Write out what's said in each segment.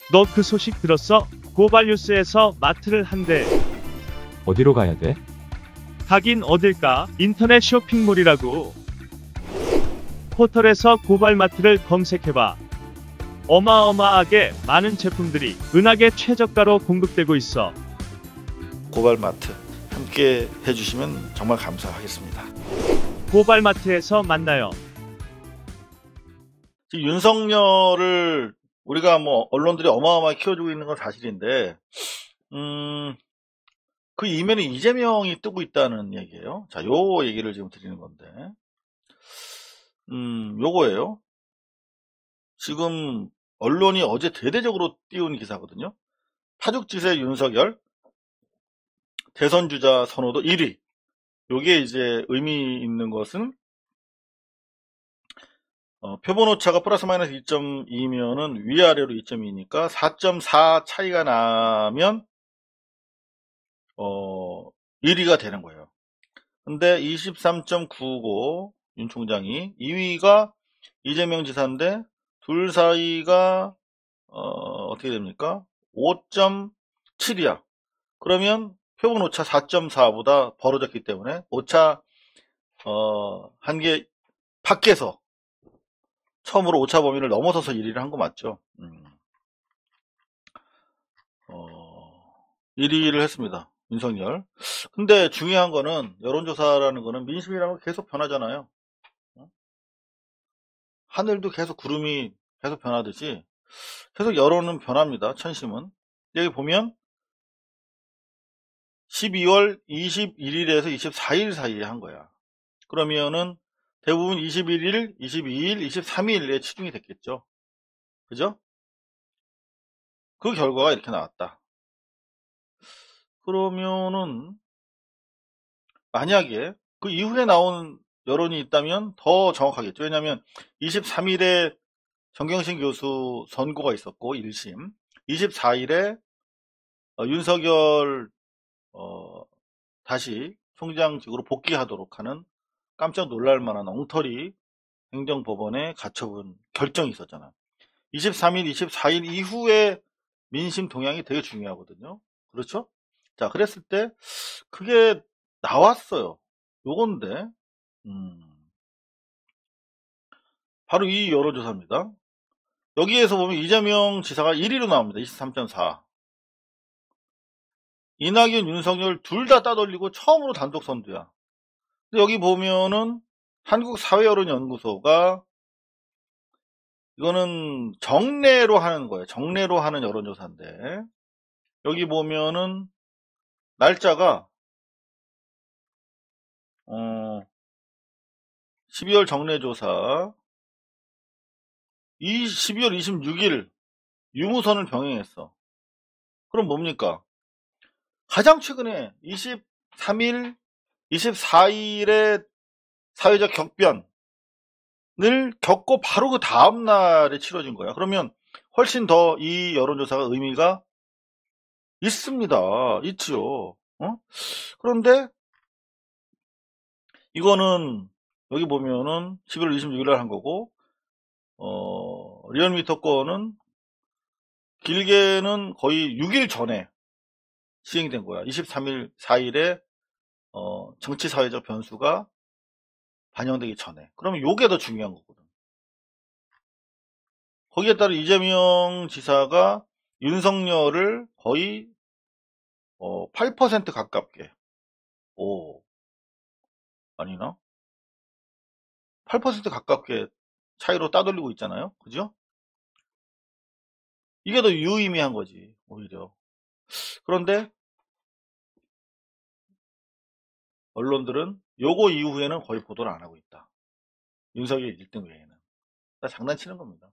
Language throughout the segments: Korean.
너 그 소식 들었어? 고발뉴스에서 마트를 한대. 어디로 가야 돼? 가긴 어딜까? 인터넷 쇼핑몰이라고. 포털에서 고발마트를 검색해봐. 어마어마하게 많은 제품들이 은하계 최저가로 공급되고 있어. 고발마트 함께 해주시면 정말 감사하겠습니다. 고발마트에서 만나요. 지금 윤석열을 우리가 언론들이 어마어마하게 키워주고 있는 건 사실인데, 그 이면에 이재명이 뜨고 있다는 얘기예요. 자, 요 얘기를 지금 드리는 건데, 요거예요. 지금 언론이 어제 대대적으로 띄운 기사거든요. 파죽지세 윤석열 대선 주자 선호도 1위. 요게 이제 의미 있는 것은 표본 오차가 플러스 마이너스 2.2면은 위아래로 2.2니까 4.4 차이가 나면 1위가 되는 거예요. 근데 23.95 윤 총장이 2위가 이재명 지사인데 둘 사이가 어떻게 됩니까? 5.7이야. 그러면 표본 오차 4.4보다 벌어졌기 때문에 오차 한계 밖에서 처음으로 오차 범위를 넘어서서 1위를 한 거 맞죠? 1위를 했습니다. 윤석열. 근데 중요한 거는 여론조사라는 거는 민심이라는 거 계속 변하잖아요. 하늘도 계속 구름이 계속 변하듯이 계속 여론은 변합니다. 천심은. 여기 보면 12월 21일에서 24일 사이에 한 거야. 그러면은 대부분 21일, 22일, 23일에 치중이 됐겠죠. 그죠? 그 결과가 이렇게 나왔다. 그러면은 만약에 그 이후에 나온 여론이 있다면 더 정확하겠죠. 왜냐하면 23일에 정경심 교수 선고가 있었고 1심, 24일에 윤석열 다시 총장직으로 복귀하도록 하는 깜짝 놀랄만한 엉터리 행정법원의 가처분 결정이 있었잖아요. 23일, 24일 이후에 민심 동향이 되게 중요하거든요. 그렇죠? 자, 그랬을 때 그게 나왔어요. 요건데 바로 이 여론조사입니다. 여기에서 보면 이재명 지사가 1위로 나옵니다. 23.4. 이낙연, 윤석열 둘 다 따돌리고 처음으로 단독 선두야. 근데 여기 보면은 한국사회여론연구소가 이거는 정례로 하는 거예요. 정례로 하는 여론조사인데 여기 보면은 날짜가 12월 정례조사 12월 26일 유무선을 병행했어. 그럼 뭡니까? 가장 최근에 23일, 24일에 사회적 격변을 겪고 바로 그 다음날에 치러진 거야. 그러면 훨씬 더 이 여론조사가 의미가 있습니다. 있지요. 그런데 이거는 여기 보면은 11월 26일 날 한 거고 리얼미터 거는 길게는 거의 6일 전에 시행된 거야. 23일, 4일에 정치 사회적 변수가 반영되기 전에. 그러면 요게 더 중요한 거거든. 거기에 따라 이재명 지사가 윤석열을 거의 8% 가깝게 아니나? 8% 가깝게 차이로 따돌리고 있잖아요. 그죠? 이게 더 유의미한 거지, 오히려. 그런데 언론들은 요거 이후에는 거의 보도를 안 하고 있다. 윤석열 1등 외에는. 다 장난치는 겁니다.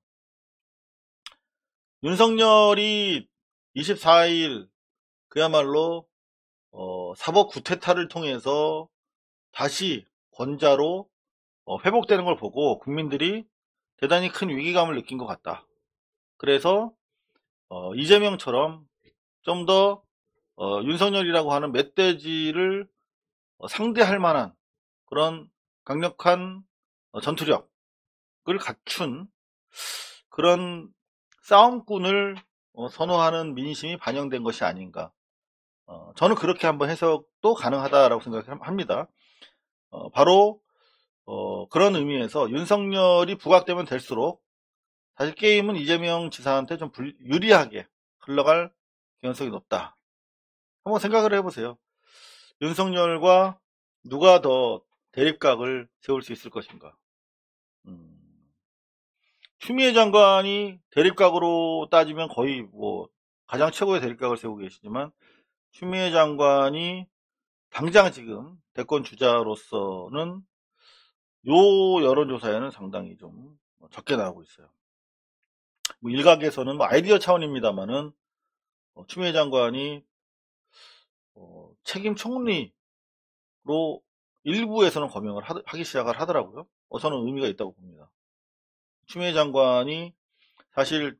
윤석열이 24일 그야말로 사법 구태타를 통해서 다시 권자로 회복되는 걸 보고 국민들이 대단히 큰 위기감을 느낀 것 같다. 그래서 이재명처럼 좀 더 윤석열이라고 하는 멧돼지를 상대할 만한 그런 강력한 전투력을 갖춘 그런 싸움꾼을 선호하는 민심이 반영된 것이 아닌가. 저는 그렇게 한번 해석도 가능하다라고 생각합니다. 바로 그런 의미에서 윤석열이 부각되면 될수록 사실 게임은 이재명 지사한테 좀 유리하게 흘러갈 가능성이 높다. 한번 생각을 해보세요. 윤석열과 누가 더 대립각을 세울 수 있을 것인가. 추미애 장관이 대립각으로 따지면 거의 뭐 가장 최고의 대립각을 세우고 계시지만, 추미애 장관이 당장 지금 대권 주자로서는 요 여론조사에는 상당히 좀 적게 나오고 있어요. 뭐 일각에서는 뭐 아이디어 차원입니다만은 추미애 장관이 책임 총리로 일부에서는 거명을 하기 시작을 하더라고요. 저는 의미가 있다고 봅니다. 추미애 장관이 사실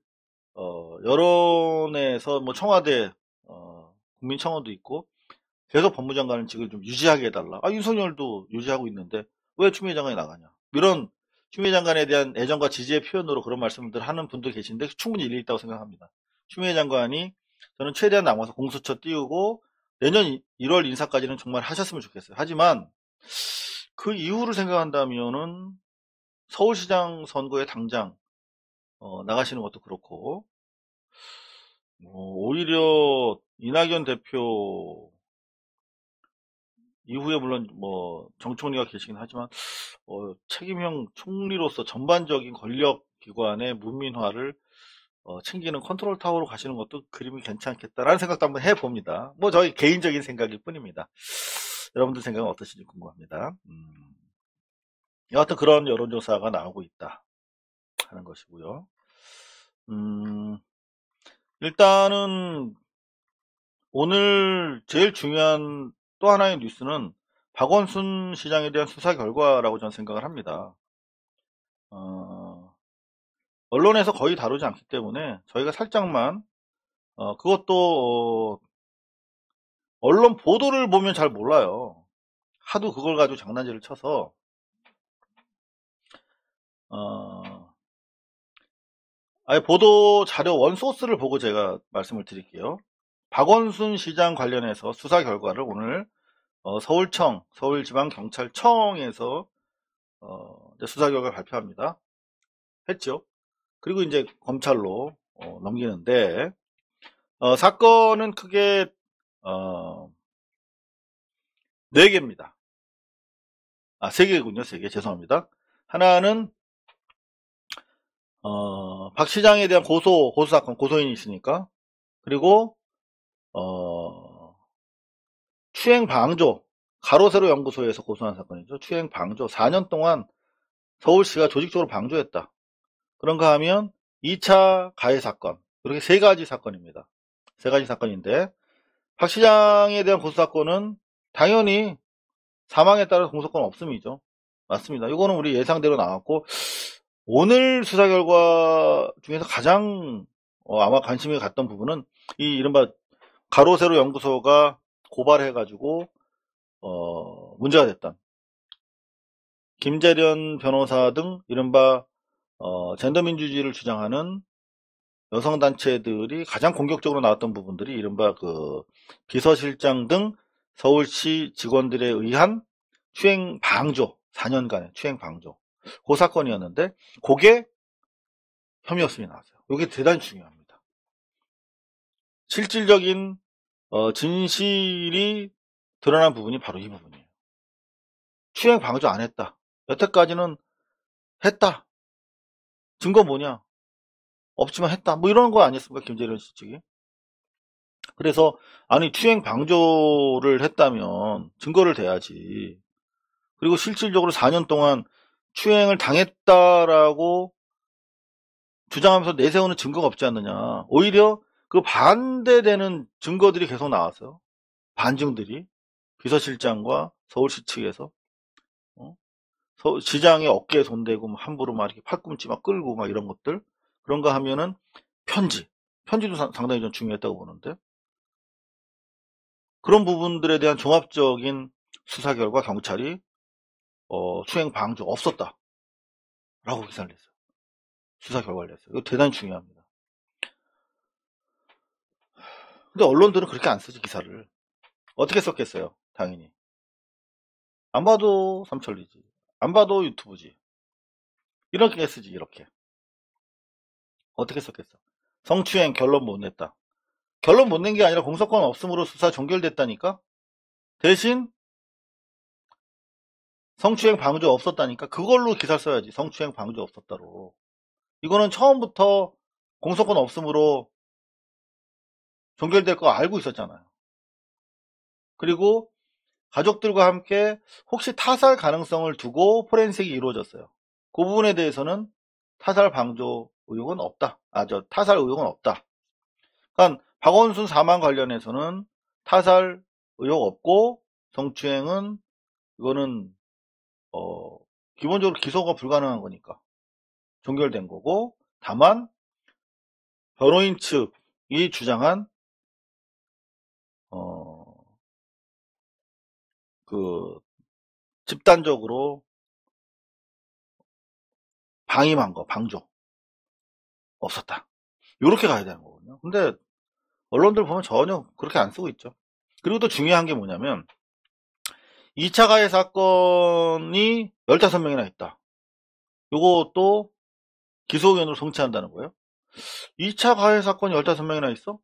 여론에서 뭐 청와대 국민청원도 있고 계속 법무장관 직을 좀 유지하게 해달라. 윤석열도 유지하고 있는데 왜 추미애 장관이 나가냐. 이런 추미애 장관에 대한 애정과 지지의 표현으로 그런 말씀들 하는 분도 계신데 충분히 일리 있다고 생각합니다. 추미애 장관이 저는 최대한 남아서 공수처 띄우고 내년 1월 인사까지는 정말 하셨으면 좋겠어요. 하지만 그 이후를 생각한다면은 서울시장 선거에 당장 나가시는 것도 그렇고, 오히려 이낙연 대표 이후에 물론 뭐 정총리가 계시긴 하지만 책임형 총리로서 전반적인 권력 기관의 문민화를 챙기는 컨트롤 타워로 가시는 것도 그림이 괜찮겠다라는 생각도 한번 해봅니다. 뭐 저희 개인적인 생각일 뿐입니다. 여러분들 생각은 어떠신지 궁금합니다. 여하튼 그런 여론조사가 나오고 있다 하는 것이고요. 일단은 오늘 제일 중요한 또 하나의 뉴스는 박원순 시장에 대한 수사 결과라고 저는 생각을 합니다. 언론에서 거의 다루지 않기 때문에 저희가 살짝만 그것도 언론 보도를 보면 잘 몰라요. 하도 그걸 가지고 장난질을 쳐서 아예 보도 자료 원소스를 보고 제가 말씀을 드릴게요. 박원순 시장 관련해서 수사 결과를 오늘 서울청, 서울지방경찰청에서 수사 결과를 발표합니다. 했죠. 그리고 이제 검찰로 넘기는데 사건은 크게 4개입니다. 3개군요. 3개. 죄송합니다. 하나는 박 시장에 대한 고소사건, 고소인이 있으니까. 그리고 추행방조, 가로세로 연구소에서 고소한 사건이죠. 추행방조. 4년 동안 서울시가 조직적으로 방조했다. 그런가 하면 2차 가해 사건. 이렇게 3가지 사건입니다. 3가지 사건인데 박 시장에 대한 고소사건은 당연히 사망에 따른 공소권 없음이죠. 맞습니다. 이거는 우리 예상대로 나왔고, 오늘 수사 결과 중에서 가장 아마 관심이 갔던 부분은 이 이른바 가로세로 연구소가 고발해가지고 문제가 됐던 김재련 변호사 등 이른바 젠더민주주의를 주장하는 여성단체들이 가장 공격적으로 나왔던 부분들이 이른바 그 비서실장 등 서울시 직원들에 의한 추행 방조, 4년간의 추행 방조, 그 사건이었는데 그게 혐의였음이 나왔어요. 이게 대단히 중요합니다. 실질적인 진실이 드러난 부분이 바로 이 부분이에요. 추행 방조 안 했다. 여태까지는 했다. 증거 뭐냐? 없지만 했다. 뭐 이런 거 아니었습니까? 김재련 씨 측이. 그래서 아니 추행 방조를 했다면 증거를 대야지. 그리고 실질적으로 4년 동안 추행을 당했다라고 주장하면서 내세우는 증거가 없지 않느냐. 오히려 그 반대되는 증거들이 계속 나왔어요. 반증들이. 비서실장과 서울시 측에서 시장의 어깨에 손대고 함부로 막 이렇게 팔꿈치 막 끌고 막 이런 것들. 그런가 하면은 편지도 상당히 좀 중요했다고 보는데, 그런 부분들에 대한 종합적인 수사 결과 경찰이 추행 방조 없었다 라고 기사를 냈어요. 수사 결과를 냈어요. 이거 대단히 중요합니다. 근데 언론들은 그렇게 안 쓰지, 기사를. 어떻게 썼겠어요? 당연히. 안 봐도 삼천리지. 안 봐도 유튜브지. 이렇게 쓰지, 이렇게. 어떻게 썼겠어? 성추행 결론 못 냈다. 결론 못 낸 게 아니라 공소권 없음으로 수사 종결됐다니까? 대신 성추행 방조 없었다니까? 그걸로 기사를 써야지. 성추행 방조 없었다로. 이거는 처음부터 공소권 없음으로 종결될 거 알고 있었잖아요. 그리고 가족들과 함께 혹시 타살 가능성을 두고 포렌식이 이루어졌어요. 그 부분에 대해서는 타살 방조 의혹은 없다. 타살 의혹은 없다. 그러니까 박원순 사망 관련해서는 타살 의혹 없고 성추행은 이거는 기본적으로 기소가 불가능한 거니까 종결된 거고, 다만 변호인 측이 주장한 그 집단적으로 방임한 거, 방조 없었다. 이렇게 가야 되는 거거든요. 근데 언론들 보면 전혀 그렇게 안 쓰고 있죠. 그리고 또 중요한 게 뭐냐면 2차 가해 사건이 15명이나 있다. 요것도 기소 의견으로 송치한다는 거예요. 2차 가해 사건이 15명이나 있어?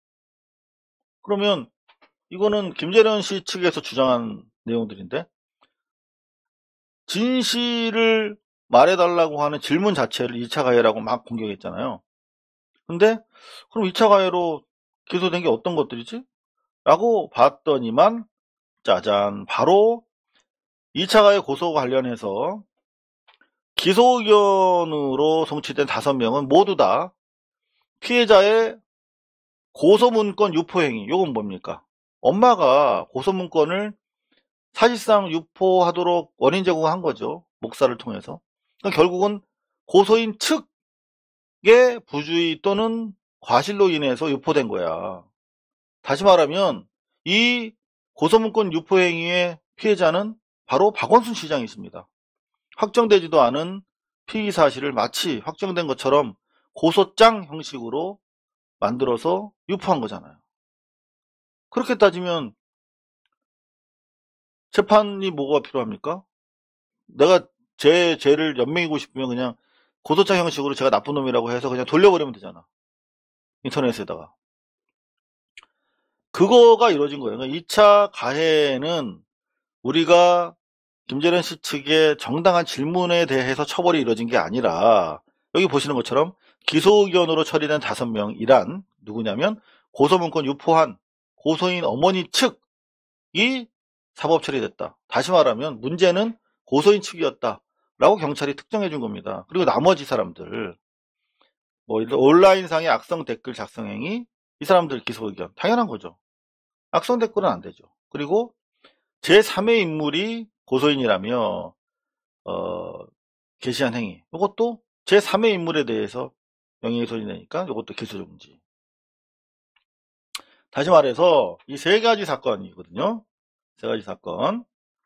그러면 이거는 김재련 씨 측에서 주장한 내용들인데, 진실을 말해달라고 하는 질문 자체를 2차 가해라고 막 공격했잖아요. 근데 그럼 2차 가해로 기소된 게 어떤 것들이지? 라고 봤더니만 짜잔, 바로 2차 가해 고소 관련해서 기소 의견으로 송치된 5명은 모두 다 피해자의 고소문건 유포행위. 요건 뭡니까? 엄마가 고소문건을 사실상 유포하도록 원인 제공한 거죠. 목사를 통해서. 그러니까 결국은 고소인 측의 부주의 또는 과실로 인해서 유포된 거야. 다시 말하면 이 고소문건 유포행위의 피해자는 바로 박원순 시장이십니다. 확정되지도 않은 피의 사실을 마치 확정된 것처럼 고소장 형식으로 만들어서 유포한 거잖아요. 그렇게 따지면 재판이 뭐가 필요합니까? 내가 제 죄를 연명이고 싶으면 그냥 고소장 형식으로 제가 나쁜 놈이라고 해서 그냥 돌려버리면 되잖아. 인터넷에다가. 그거가 이루어진 거예요. 그러니까 2차 가해는 우리가 김재련 씨 측의 정당한 질문에 대해서 처벌이 이루어진 게 아니라, 여기 보시는 것처럼 기소 의견으로 처리된 5명이란 누구냐면 고소문건 유포한 고소인 어머니 측이 사법 처리됐다. 다시 말하면 문제는 고소인 측이었다 라고 경찰이 특정해 준 겁니다. 그리고 나머지 사람들, 뭐 온라인상의 악성 댓글 작성 행위, 이 사람들 기소 의견 당연한 거죠. 악성 댓글은 안 되죠. 그리고 제3의 인물이 고소인이라며 게시한 행위, 이것도 제3의 인물에 대해서 명예훼손이 되니까 이것도 기소정지. 다시 말해서 이 3가지 사건이거든요. 3가지 사건.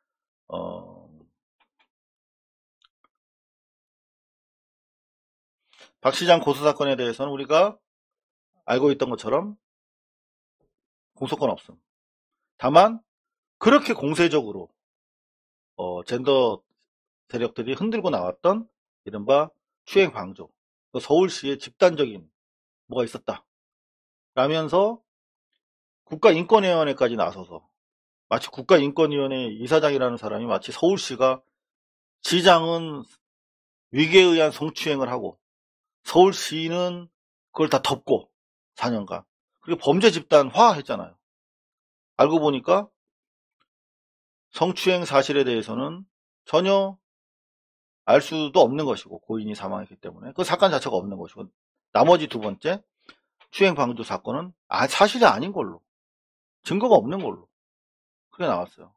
박 시장 고소 사건에 대해서는 우리가 알고 있던 것처럼 공소권 없음. 다만 그렇게 공세적으로 젠더 세력들이 흔들고 나왔던 이른바 추행 방조, 서울시의 집단적인 뭐가 있었다 라면서 국가인권위원회까지 나서서, 마치 국가인권위원회 이사장이라는 사람이 마치 서울시가 시장은 위계에 의한 성추행을 하고 서울시는 그걸 다 덮고 4년간 그리고 범죄 집단화 했잖아요. 알고 보니까 성추행 사실에 대해서는 전혀 알 수도 없는 것이고, 고인이 사망했기 때문에 그 사건 자체가 없는 것이고, 나머지 2번째 추행 방조 사건은 사실이 아닌 걸로, 증거가 없는 걸로 그게 나왔어요.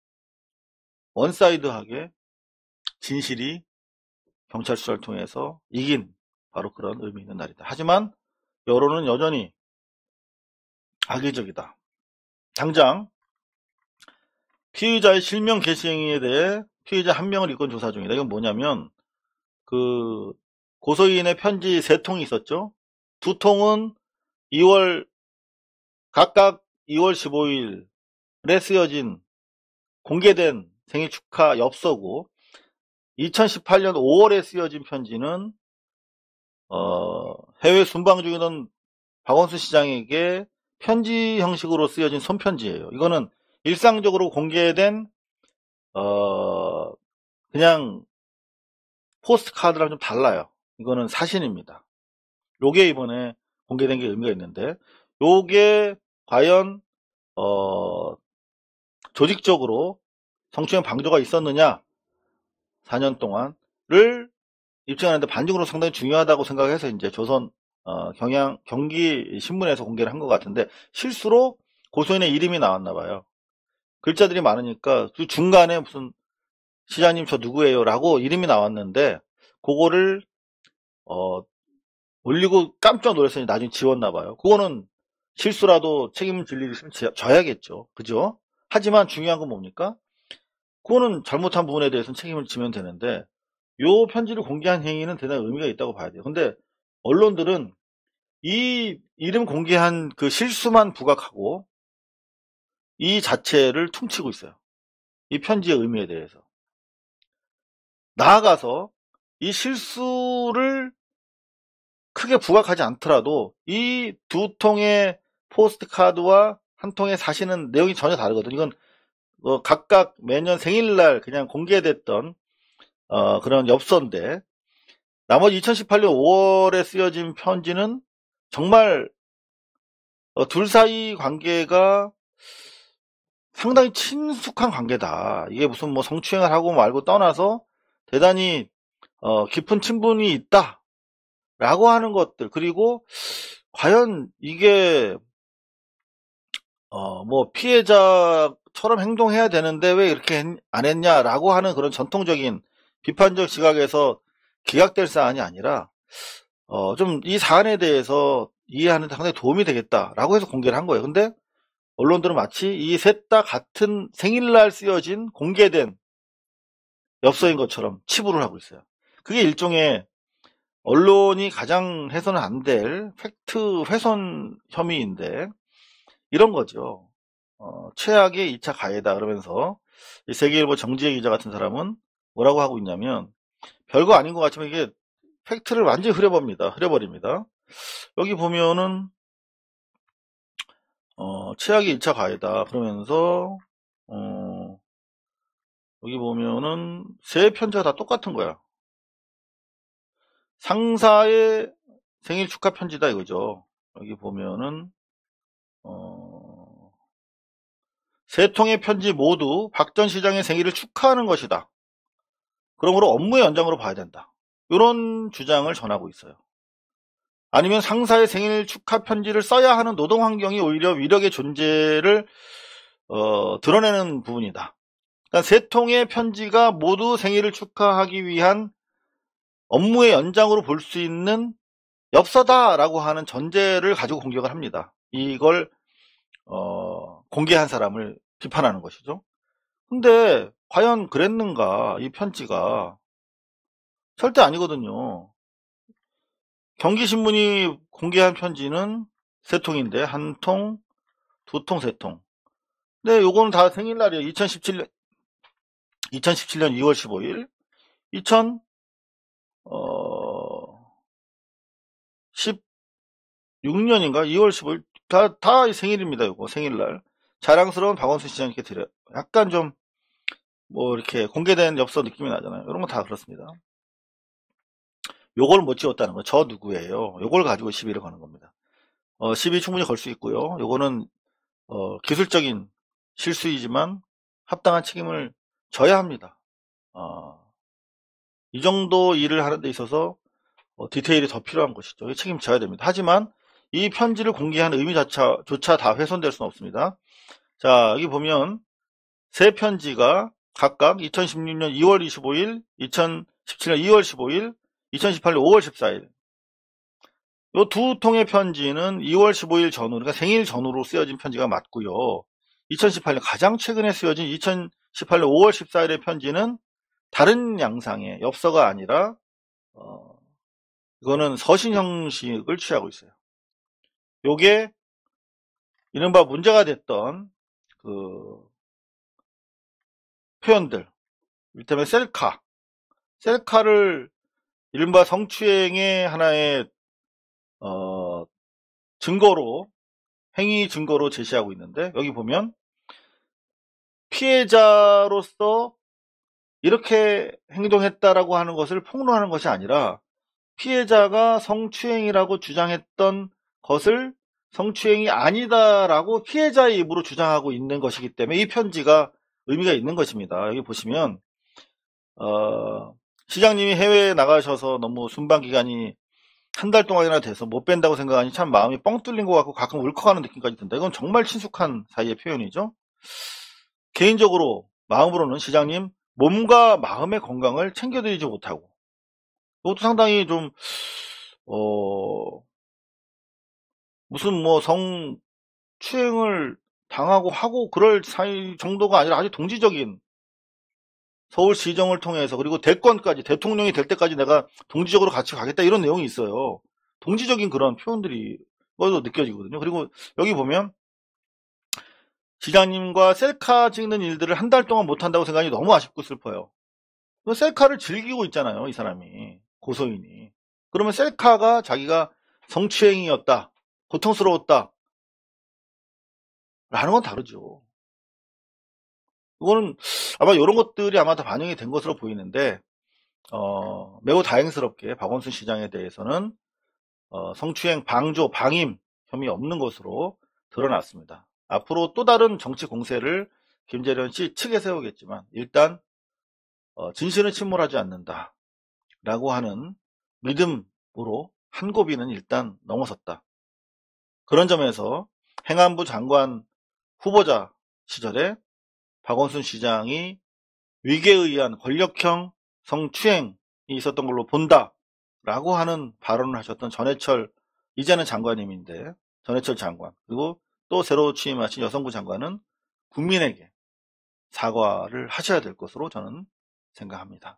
원사이드하게 진실이 경찰 수사를 통해서 이긴 바로 그런 의미 있는 날이다. 하지만 여론은 여전히 악의적이다. 당장 피의자의 실명 게시 행위에 대해 피의자 1명을 입건 조사 중이다. 이건 뭐냐면 그 고소인의 편지 3통이 있었죠. 2통은 2월 각각 2월 15일에 쓰여진 공개된 생일 축하 엽서고 2018년 5월에 쓰여진 편지는 해외 순방 중이던 박원순 시장에게 편지 형식으로 쓰여진 손편지예요. 이거는 일상적으로 공개된 그냥 포스트카드랑 좀 달라요. 이거는 사진입니다. 요게 이번에 공개된 게 의미가 있는데, 요게 과연 조직적으로 성추행 방조가 있었느냐, 4년 동안을 입증하는데 반증으로 상당히 중요하다고 생각해서 이제 조선 경기 신문에서 공개를 한 것 같은데, 실수로 고소인의 이름이 나왔나 봐요. 글자들이 많으니까 그 중간에 무슨 시장님 저 누구예요 라고 이름이 나왔는데, 그거를 올리고 깜짝 놀랐으니 나중에 지웠나 봐요. 그거는 실수라도 책임을 질 일이 있으면 져야겠죠. 그죠? 하지만 중요한 건 뭡니까? 그거는 잘못한 부분에 대해서는 책임을 지면 되는데, 요 편지를 공개한 행위는 대단히 의미가 있다고 봐야 돼요. 근데 언론들은 이 이름 공개한 그 실수만 부각하고 이 자체를 퉁치고 있어요. 이 편지의 의미에 대해서. 나아가서 이 실수를 크게 부각하지 않더라도 이 두 통의 포스트카드와 한 통의 사진은 내용이 전혀 다르거든요. 이건 각각 매년 생일날 그냥 공개됐던 그런 엽서인데, 나머지 2018년 5월에 쓰여진 편지는 정말 둘 사이 관계가 상당히 친숙한 관계다. 이게 무슨 뭐 성추행을 하고 말고 떠나서 대단히 깊은 친분이 있다 라고 하는 것들, 그리고 과연 이게 뭐 피해자처럼 행동해야 되는데 왜 이렇게 안 했냐라고 하는 그런 전통적인 비판적 시각에서 기각될 사안이 아니라 좀 이 사안에 대해서 이해하는 데 상당히 도움이 되겠다라고 해서 공개를 한 거예요. 근데 언론들은 마치 이 셋 다 같은 생일날 쓰여진 공개된 엽서인 것처럼 치부를 하고 있어요. 그게 일종의 언론이 가장 해서는 안 될 팩트 훼손 혐의인데, 이런 거죠. 최악의 2차 가해다 그러면서 이 세계일보 정지혜 기자 같은 사람은 뭐라고 하고 있냐면, 별거 아닌 것 같지만 이게 팩트를 완전히 흐려버립니다. 여기 보면은 최악의 2차 가해다 그러면서 여기 보면은 세 편지가 다 똑같은 거야. 상사의 생일 축하 편지다 이거죠. 여기 보면은 세 통의 편지 모두 박 전 시장의 생일을 축하하는 것이다. 그러므로 업무의 연장으로 봐야 된다. 이런 주장을 전하고 있어요. 아니면 상사의 생일 축하 편지를 써야 하는 노동 환경이 오히려 위력의 존재를 드러내는 부분이다. 그러니까 세 통의 편지가 모두 생일을 축하하기 위한 업무의 연장으로 볼 수 있는 엽서다라고 하는 전제를 가지고 공격을 합니다. 이걸 공개한 사람을 비판하는 것이죠. 근데 과연 그랬는가? 이 편지가 절대 아니거든요. 경기신문이 공개한 편지는 세 통인데, 한 통, 두 통, 세 통. 근데 요거는 다 생일날이에요. 2017년 2월 15일, 2016년인가 2월 15일, 다 생일입니다. 요거 생일날. 자랑스러운 박원순 시장님께 드려요. 약간 좀 뭐 이렇게 공개된 엽서 느낌이 나잖아요. 이런 거 다 그렇습니다. 요걸 못 지웠다는 거, 저 누구예요? 요걸 가지고 시비를 거는 겁니다. 시비 충분히 걸 수 있고요. 요거는 기술적인 실수이지만 합당한 책임을 져야 합니다. 이 정도 일을 하는 데 있어서 디테일이 더 필요한 것이죠. 책임져야 됩니다. 하지만 이 편지를 공개한 의미조차 다 훼손될 수는 없습니다. 자, 여기 보면 세 편지가 각각 2016년 2월 25일, 2017년 2월 15일, 2018년 5월 14일. 요 두 통의 편지는 2월 15일 전후, 그러니까 생일 전후로 쓰여진 편지가 맞고요. 2018년 가장 최근에 쓰여진 2018년 5월 14일의 편지는 다른 양상의 엽서가 아니라 이거는 서신 형식을 취하고 있어요. 요게 이른바 문제가 됐던 그 표현들, 이를테면 셀카를 이른바 성추행의 하나의 증거로, 행위 증거로 제시하고 있는데, 여기 보면 피해자로서 이렇게 행동했다라고 하는 것을 폭로하는 것이 아니라 피해자가 성추행이라고 주장했던 것을 성추행이 아니다라고 피해자의 입으로 주장하고 있는 것이기 때문에 이 편지가 의미가 있는 것입니다. 여기 보시면 시장님이 해외에 나가셔서 너무 순방 기간이 한 달 동안이나 돼서 못 뵌다고 생각하니 참 마음이 뻥 뚫린 것 같고 가끔 울컥하는 느낌까지 든다. 이건 정말 친숙한 사이의 표현이죠. 개인적으로 마음으로는 시장님 몸과 마음의 건강을 챙겨드리지 못하고, 이것도 상당히 좀 무슨 뭐 성추행을 당하고 하고 그럴 사이 정도가 아니라 아주 동지적인, 서울시정을 통해서 그리고 대권까지, 대통령이 될 때까지 내가 동지적으로 같이 가겠다 이런 내용이 있어요. 동지적인 그런 표현들이 느껴지거든요. 그리고 여기 보면 시장님과 셀카 찍는 일들을 한 달 동안 못한다고 생각하니 너무 아쉽고 슬퍼요. 셀카를 즐기고 있잖아요, 이 사람이, 고소인이. 그러면 셀카가 자기가 성추행이었다, 고통스러웠다 라는 건 다르죠. 이거는 아마 이런 것들이 아마 다 반영이 된 것으로 보이는데, 매우 다행스럽게 박원순 시장에 대해서는 성추행 방조, 방임 혐의 없는 것으로 드러났습니다. 앞으로 또 다른 정치 공세를 김재련 씨 측에 세우겠지만 일단 진실은 침몰하지 않는다 라고 하는 믿음으로 한 고비는 일단 넘어섰다. 그런 점에서 행안부 장관 후보자 시절에 박원순 시장이 위계에 의한 권력형 성추행이 있었던 걸로 본다 라고 하는 발언을 하셨던 전해철, 이제는 장관님인데 전해철 장관, 그리고 또 새로 취임하신 여성부 장관은 국민에게 사과를 하셔야 될 것으로 저는 생각합니다.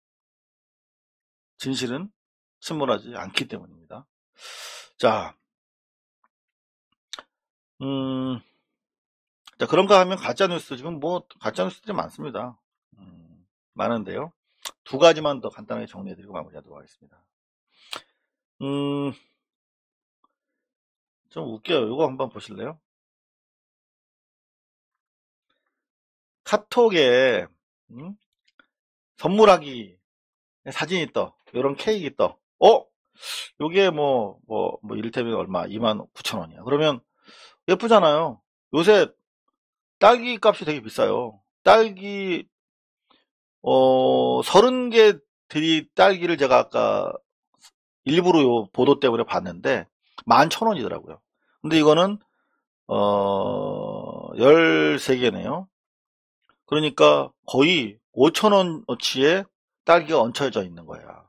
진실은 침몰하지 않기 때문입니다. 자, 자, 그런가 하면 가짜뉴스, 지금 뭐 가짜뉴스들이 많습니다. 많은데요. 두 가지만 더 간단하게 정리해드리고 마무리하도록 하겠습니다. 좀 웃겨요. 이거 한번 보실래요? 카톡에 선물하기 사진이 떠. 이런 케이크 떠. 요게 이를테면 얼마? 29,000원이야. 그러면 예쁘잖아요. 요새 딸기 값이 되게 비싸요. 딸기 30개 딸기를 제가 아까 일부러 요 보도 때문에 봤는데 11,000원이더라고요. 근데 이거는 13개네요. 그러니까 거의 5,000원어치의 딸기가 얹혀져 있는 거야.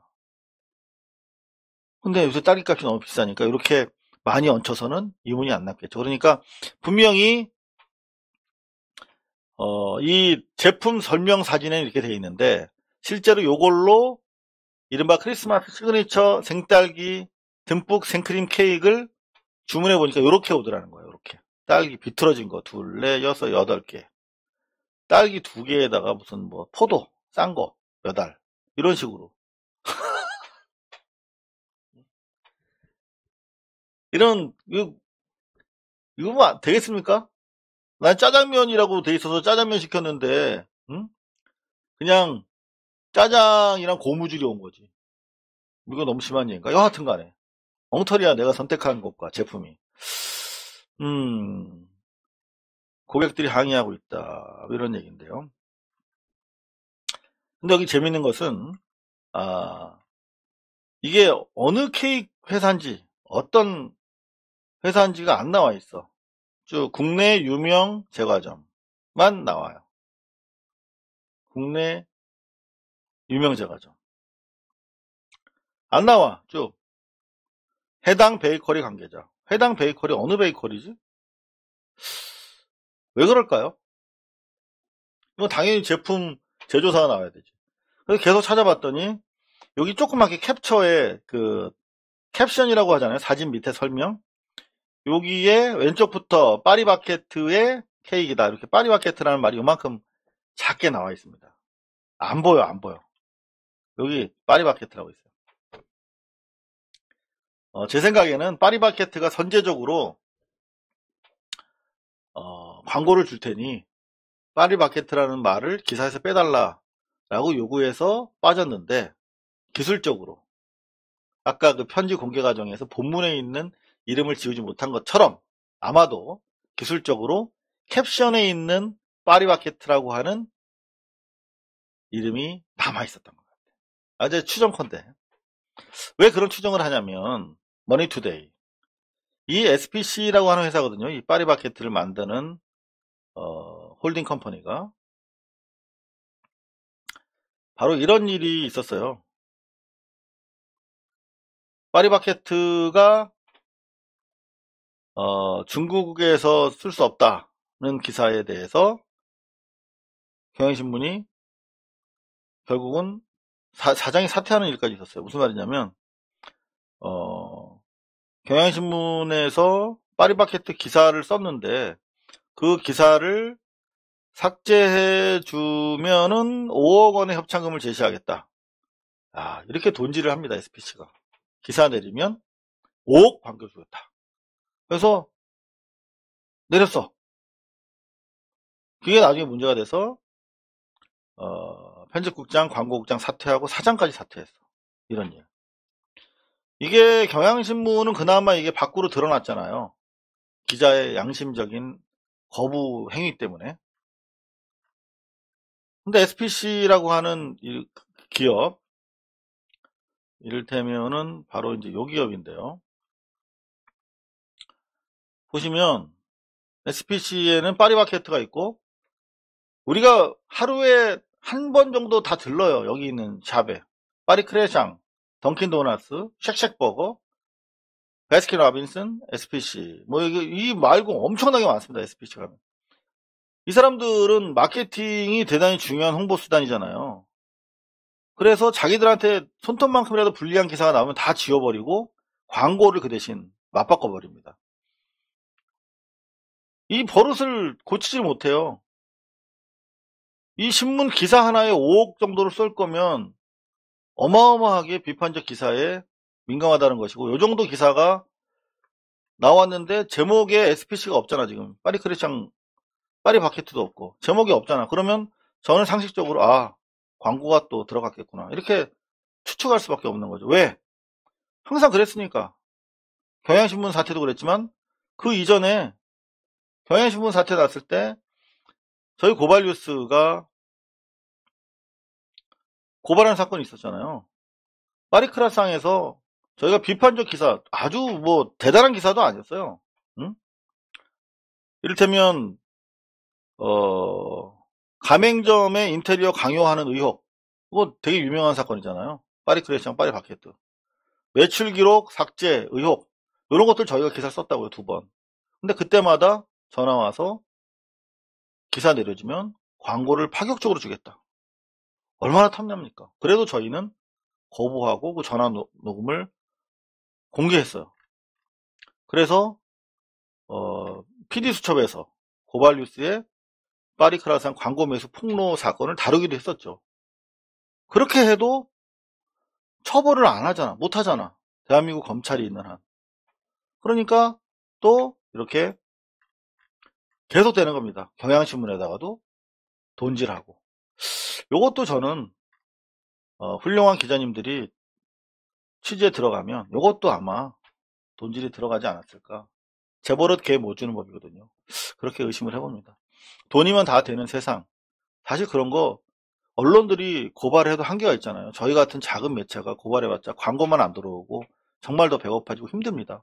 근데 요새 딸기 값이 너무 비싸니까 이렇게 많이 얹혀서는 이문이 안 났겠죠. 그러니까 분명히 이 제품 설명 사진에 이렇게 돼 있는데 실제로 요걸로 이른바 크리스마스 시그니처 생딸기 듬뿍 생크림 케이크를 주문해 보니까 이렇게 오더라는 거예요. 이렇게 딸기 비틀어진 거 2, 4, 6, 8개, 딸기 2개에다가 무슨 뭐 포도 싼 거 몇 알, 이런 식으로. 이거 뭐 되겠습니까? 난 짜장면이라고 돼 있어서 짜장면 시켰는데 그냥 짜장이랑 고무줄이 온 거지. 이거 너무 심한 얘기인가? 여하튼 간에 엉터리야, 내가 선택한 것과 제품이. 고객들이 항의하고 있다, 이런 얘기인데요. 근데 여기 재밌는 것은 이게 어느 케이크 회사인지, 어떤 회사인지가 안 나와 있어. 쭉 국내 유명 제과점만 나와요. 국내 유명 제과점 안 나와. 쭉 해당 베이커리 관계자. 해당 베이커리 어느 베이커리지? 왜 그럴까요? 이건 당연히 제품 제조사가 나와야 되지. 그래서 계속 찾아봤더니 여기 조그맣게 캡처에 그 캡션이라고 하잖아요. 사진 밑에 설명. 여기에 왼쪽부터 파리바게트의 케이크이다. 이렇게 파리바게트라는 말이 요만큼 작게 나와 있습니다. 안 보여, 안 보여. 여기 파리바게트라고 있어요. 제 생각에는 파리바게트가 선제적으로 광고를 줄 테니 파리바게트라는 말을 기사에서 빼달라라고 요구해서 빠졌는데, 기술적으로 아까 그 편지 공개 과정에서 본문에 있는 이름을 지우지 못한 것처럼 아마도 기술적으로 캡션에 있는 파리바게트라고 하는 이름이 남아 있었던 것 같아요. 아주 추정컨대. 왜 그런 추정을 하냐면 머니투데이, 이 SPC라고 하는 회사거든요. 이 파리바게트를 만드는 홀딩 컴퍼니가 바로 이런 일이 있었어요. 파리바게트가 중국에서 쓸 수 없다는 기사에 대해서 경향신문이 결국은 사장이 사퇴하는 일까지 있었어요. 무슨 말이냐면 경향신문에서 파리바게트 기사를 썼는데 그 기사를 삭제해 주면은 5억 원의 협찬금을 제시하겠다. 이렇게 돈질을 합니다. SPC가. 기사 내리면 5억 반겨 주겠다. 그래서 내렸어. 그게 나중에 문제가 돼서 편집국장, 광고국장 사퇴하고 사장까지 사퇴했어. 이런 일. 이게 경향신문은 그나마 이게 밖으로 드러났잖아요. 기자의 양심적인 거부 행위 때문에. 근데 SPC라고 하는 이 기업, 이를테면은 바로 이제 요 기업인데요. 보시면 SPC에는 파리바게트가 있고, 우리가 하루에 한 번 정도 다 들러요. 여기 있는 샵에. 파리크레샹, 던킨도너츠, 쉑쉑버거, 베스킨라빈슨, SPC. 이 말고 엄청나게 많습니다. SPC가. 이 사람들은 마케팅이 대단히 중요한 홍보 수단이잖아요. 그래서 자기들한테 손톱만큼이라도 불리한 기사가 나오면 다 지워버리고 광고를 그 대신 맞바꿔버립니다. 이 버릇을 고치지 못해요. 이 신문 기사 하나에 5억 정도를 쏠 거면 어마어마하게 비판적 기사에 민감하다는 것이고, 요 정도 기사가 나왔는데 제목에 SPC가 없잖아. 지금 파리크레샹, 파리바게트도 없고 제목이 없잖아. 그러면 저는 상식적으로 광고가 또 들어갔겠구나 이렇게 추측할 수밖에 없는 거죠. 왜? 항상 그랬으니까. 경향신문 사태도 그랬지만 그 이전에 경향신문 사태 났을 때 저희 고발뉴스가 고발한 사건이 있었잖아요. 파리크라상에서 저희가 비판적 기사, 아주 뭐 대단한 기사도 아니었어요. 응? 이를테면 가맹점의 인테리어 강요하는 의혹, 그거 되게 유명한 사건이잖아요. 파리크레샹, 파리바게트. 매출 기록 삭제 의혹, 이런 것들 저희가 기사를 썼다고요. 2번. 근데 그때마다 전화 와서 기사 내려주면 광고를 파격적으로 주겠다. 얼마나 탐납니까? 그래도 저희는 거부하고 그 전화 녹음을 공개했어요. 그래서 PD수첩에서 고발뉴스의 파리크라상 광고 매수 폭로 사건을 다루기도 했었죠. 그렇게 해도 처벌을 안 하잖아. 못 하잖아. 대한민국 검찰이 있는 한. 그러니까 또 이렇게 계속되는 겁니다. 경향신문에다가도 돈질하고. 요것도 저는 훌륭한 기자님들이 취재에 들어가면 요것도 아마 돈질이 들어가지 않았을까. 재벌은 개 못 주는 법이거든요. 그렇게 의심을 해봅니다. 돈이면 다 되는 세상. 사실 그런 거 언론들이 고발해도 한계가 있잖아요. 저희 같은 작은 매체가 고발해봤자 광고만 안 들어오고 정말 더 배고파지고 힘듭니다.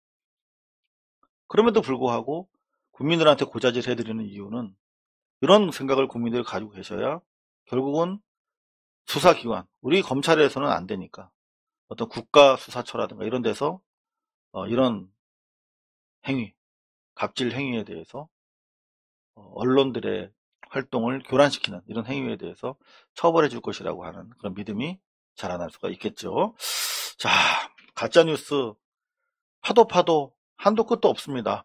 그럼에도 불구하고 국민들한테 고자질 해드리는 이유는 이런 생각을 국민들이 가지고 계셔야 결국은 수사기관, 우리 검찰에서는 안 되니까 어떤 국가수사처라든가 이런 데서 이런 행위, 갑질 행위에 대해서 언론들의 활동을 교란시키는 이런 행위에 대해서 처벌해 줄 것이라고 하는 그런 믿음이 자라날 수가 있겠죠. 자, 가짜뉴스 파도 한도 끝도 없습니다.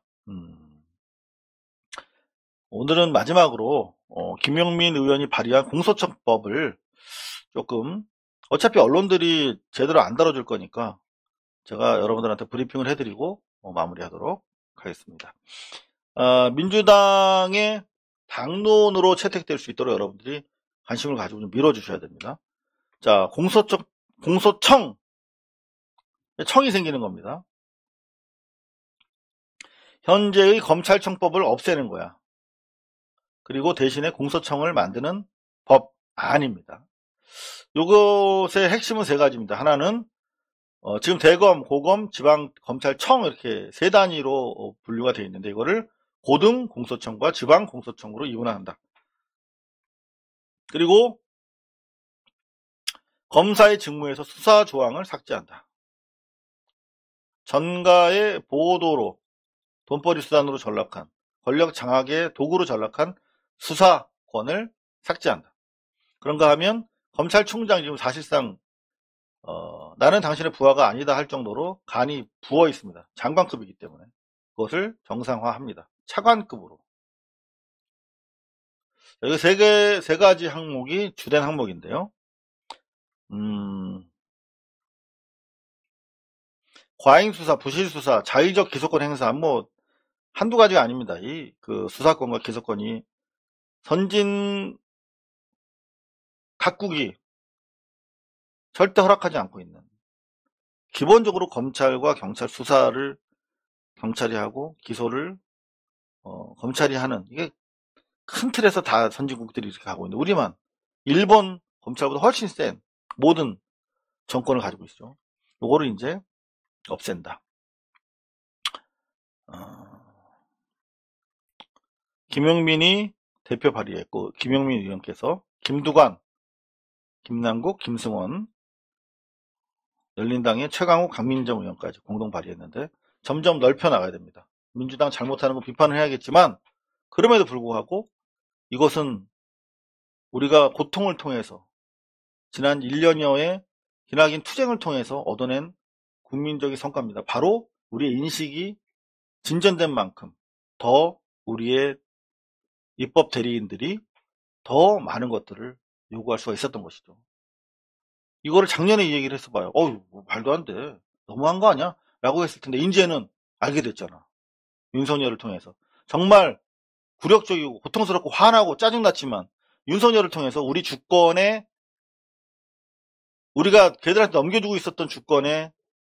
오늘은 마지막으로 김용민 의원이 발의한 공소청법을 조금 어차피 언론들이 제대로 안 다뤄줄 거니까 제가 여러분들한테 브리핑을 해드리고 마무리하도록 하겠습니다. 민주당의 당론으로 채택될 수 있도록 여러분들이 관심을 가지고 좀 밀어주셔야 됩니다. 자, 공소청, 청이 생기는 겁니다. 현재의 검찰청법을 없애는 거야. 그리고 대신에 공소청을 만드는 법안입니다. 요것의 핵심은 세 가지입니다. 하나는 지금 대검, 고검, 지방검찰청 이렇게 세 단위로 분류가 되어 있는데 이거를 고등공소청과 지방공소청으로 이분화한다. 그리고 검사의 직무에서 수사 조항을 삭제한다. 전가의 보도로 돈벌이 수단으로 전락한 권력 장악의 도구로 전락한 수사권을 삭제한다. 그런가 하면 검찰총장이 지금 사실상 나는 당신의 부하가 아니다 할 정도로 간이 부어 있습니다. 장관급이기 때문에 그것을 정상화합니다. 차관급으로. 여기 세 가지 항목이 주된 항목인데요. 과잉수사, 부실수사, 자의적 기소권 행사, 한두 가지가 아닙니다. 그 수사권과 기소권이 선진 각국이 절대 허락하지 않고 있는, 기본적으로 검찰과 경찰 수사를 경찰이 하고 기소를 검찰이 하는, 이게 큰 틀에서 다 선진국들이 이렇게 하고 있는데 우리만 일본 검찰보다 훨씬 센 모든 정권을 가지고 있죠. 요거를 이제 없앤다. 김용민이 대표 발의했고, 김용민 의원께서 김두관, 김남국, 김승원, 열린당의 최강욱, 강민정 의원까지 공동 발의했는데 점점 넓혀 나가야 됩니다. 민주당 잘못하는 거 비판을 해야겠지만 그럼에도 불구하고 이것은 우리가 고통을 통해서 지난 1년여의 기나긴 투쟁을 통해서 얻어낸 국민적인 성과입니다. 바로 우리의 인식이 진전된 만큼 더 우리의 입법 대리인들이 더 많은 것들을 요구할 수가 있었던 것이죠. 이거를 작년에 이 얘기를 했어봐요. 말도 안 돼. 너무한 거 아니야? 라고 했을 텐데 이제는 알게 됐잖아. 윤석열을 통해서. 정말 굴욕적이고 고통스럽고 화나고 짜증났지만 윤석열을 통해서 우리 주권에, 우리가 걔들한테 넘겨주고 있었던 주권의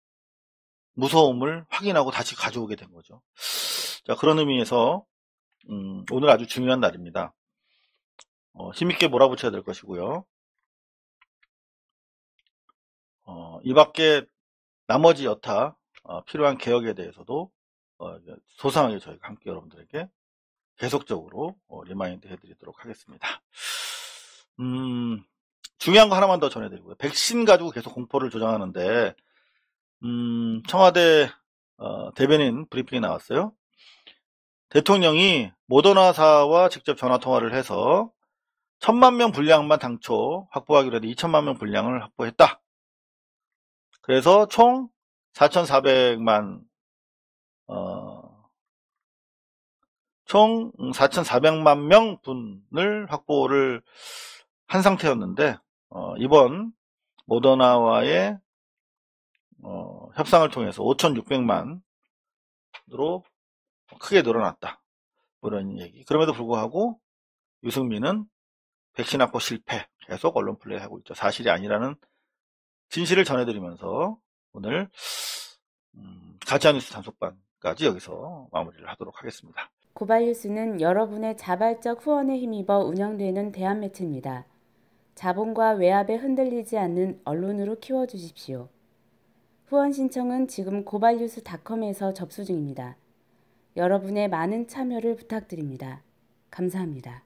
무서움을 확인하고 다시 가져오게 된 거죠. 자, 그런 의미에서 오늘 아주 중요한 날입니다. 힘있게 몰아붙여야 될 것이고요. 이 밖에 나머지 여타 필요한 개혁에 대해서도 소상하게 저희가 함께 여러분들에게 계속적으로 리마인드 해드리도록 하겠습니다. 중요한 거 하나만 더 전해드리고요. 백신 가지고 계속 공포를 조장하는데 청와대 대변인 브리핑이 나왔어요. 대통령이 모더나사와 직접 전화통화를 해서 1000만 명 분량만 당초 확보하기로 했는데 2000만 명 분량을 확보했다. 그래서 총 4400만 총 4,400만 명 분을 확보를 한 상태였는데 이번 모더나와의 협상을 통해서 5,600만으로 크게 늘어났다. 이런 얘기. 그럼에도 불구하고 유승민은 백신 확보 실패, 계속 언론 플레이하고 있죠. 사실이 아니라는 진실을 전해드리면서 오늘 가짜뉴스 단속반까지 여기서 마무리를 하도록 하겠습니다. 고발뉴스는 여러분의 자발적 후원에 힘입어 운영되는 대한매체입니다. 자본과 외압에 흔들리지 않는 언론으로 키워주십시오. 후원 신청은 지금 고발뉴스닷컴에서 접수 중입니다. 여러분의 많은 참여를 부탁드립니다. 감사합니다.